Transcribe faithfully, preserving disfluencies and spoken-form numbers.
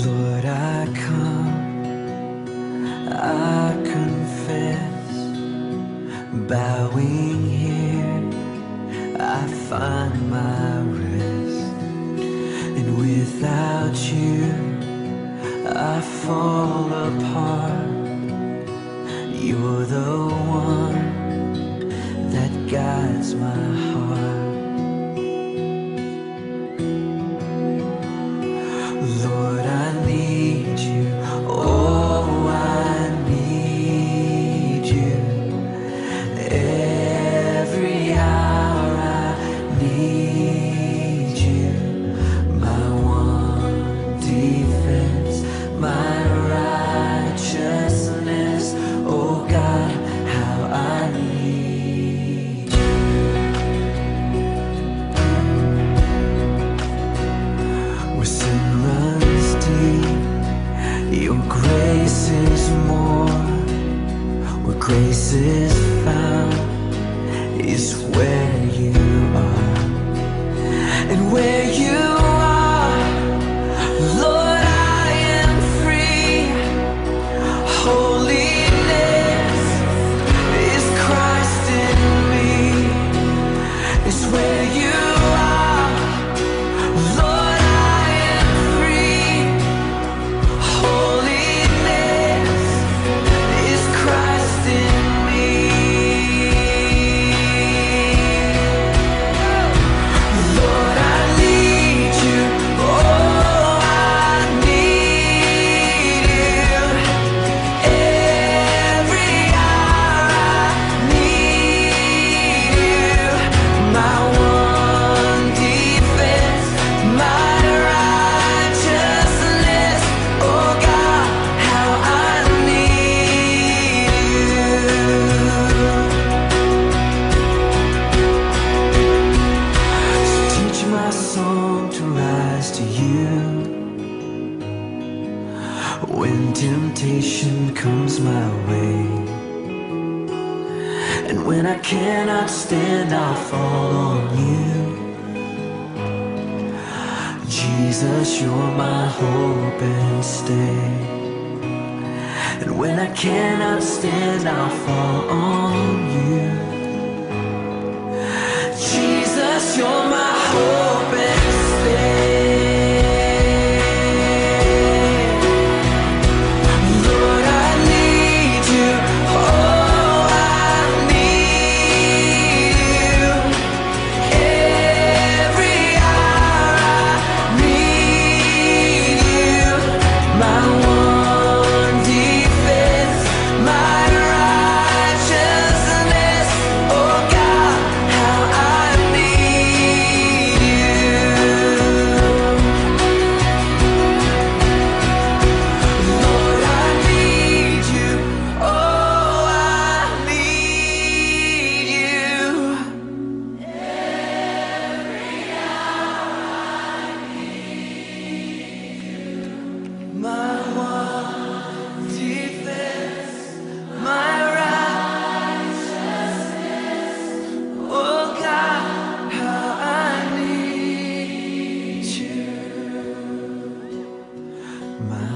Lord, I come, I confess, bowing here, I find my rest. And without you, I fall apart. You're the one that guides my heart. Lord, I need you, oh, I need you. Every hour I need you. My one defense, my righteousness, oh God, how I need you. Where sin runs deep, your grace is more. Where grace is found is where you are. And where you are, Lord, I am free. Holiness is Christ in me. It's where you are, Lord, I am free. Holiness is Christ in me. Lord, I need you, oh, I need you. Every hour I need you. My one defense, my righteousness, oh God, how I need you. So teach my song to rise to you. When temptation comes my way, and when I cannot stand, I'll fall on you. Jesus, you're my hope and stay. And when I cannot stand, I'll fall on you. Jesus, you're my hope and stay. Lord, I need you, oh, I need you. Every hour I need you. My one defense, my righteousness, oh God, how I need you. Lord, I need you, oh, I need you. My one defense, my righteousness, oh God, how I need you. My